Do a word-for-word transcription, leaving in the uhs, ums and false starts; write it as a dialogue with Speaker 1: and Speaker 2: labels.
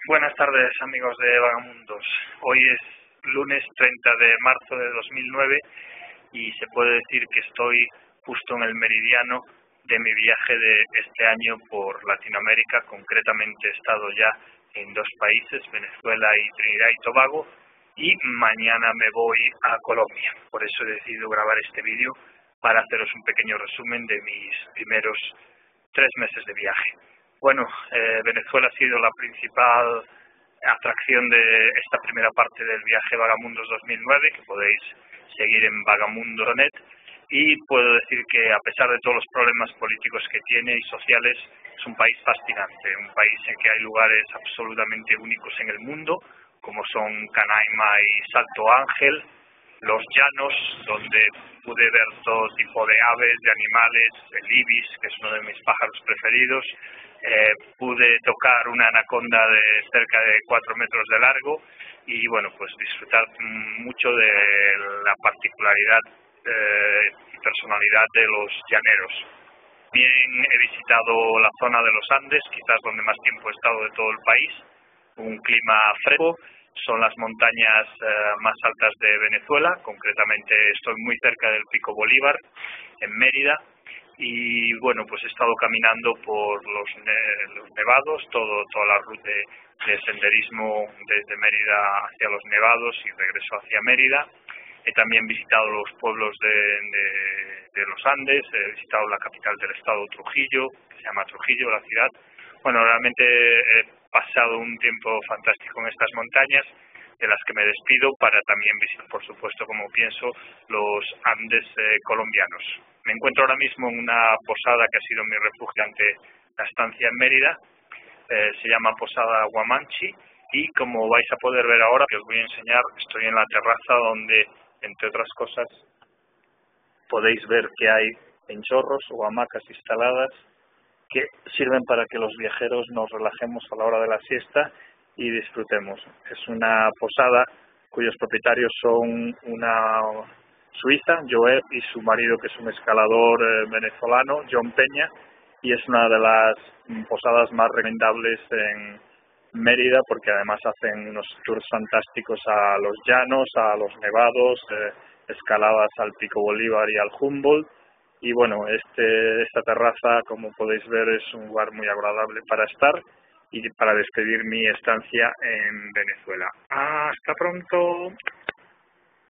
Speaker 1: Buenas tardes, amigos de Vagamundos. Hoy es lunes treinta de marzo de dos mil nueve y se puede decir que estoy justo en el meridiano de mi viaje de este año por Latinoamérica. Concretamente he estado ya en dos países, Venezuela y Trinidad y Tobago, y mañana me voy a Colombia. Por eso he decidido grabar este vídeo para haceros un pequeño resumen de mis primeros tres meses de viaje. Bueno, eh, Venezuela ha sido la principal atracción de esta primera parte del viaje Vagamundos dos mil nueve, que podéis seguir en vagamundo punto net, y puedo decir que a pesar de todos los problemas políticos que tiene y sociales, es un país fascinante, un país en que hay lugares absolutamente únicos en el mundo, como son Canaima y Salto Ángel, los llanos, donde pude ver todo tipo de aves, de animales, el ibis, que es uno de mis pájaros preferidos. Eh, pude tocar una anaconda de cerca de cuatro metros de largo y bueno, pues disfrutar mucho de la particularidad eh, y personalidad de los llaneros. También he visitado la zona de los Andes, quizás donde más tiempo he estado de todo el país, un clima fresco. Son las montañas eh, más altas de Venezuela, concretamente estoy muy cerca del Pico Bolívar, en Mérida, y bueno, pues he estado caminando por los, ne los nevados, todo, toda la ruta de, de senderismo desde Mérida hacia los nevados y regreso hacia Mérida. He también visitado los pueblos de, de, de los Andes, he visitado la capital del estado, Trujillo, que se llama Trujillo, la ciudad. Bueno, realmente he pasado un tiempo fantástico en estas montañas, de las que me despido para también visitar, por supuesto, como pienso, los Andes eh, colombianos. Me encuentro ahora mismo en una posada que ha sido mi refugio ante la estancia en Mérida, eh, se llama Posada Guamanchi, y como vais a poder ver ahora, que os voy a enseñar, estoy en la terraza donde, entre otras cosas, podéis ver que hay enchorros o hamacas instaladas que sirven para que los viajeros nos relajemos a la hora de la siesta y disfrutemos. Es una posada cuyos propietarios son una suiza, Joel, y su marido, que es un escalador eh, venezolano, John Peña, y es una de las posadas más recomendables en Mérida porque además hacen unos tours fantásticos a los llanos, a los nevados, eh, escaladas al Pico Bolívar y al Humboldt. Y bueno, este, esta terraza, como podéis ver, es un lugar muy agradable para estar y para despedir mi estancia en Venezuela. ¡Hasta pronto!